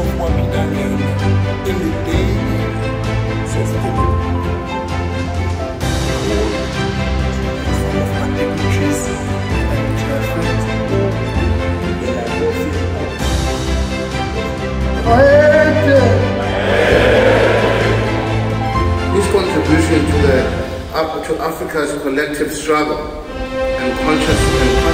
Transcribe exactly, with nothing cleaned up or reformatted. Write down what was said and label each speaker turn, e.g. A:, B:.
A: in the daily of people. Some of my dignitaries and dear friends, then I go feel
B: His contribution to the to Africa's collective struggle and conscious and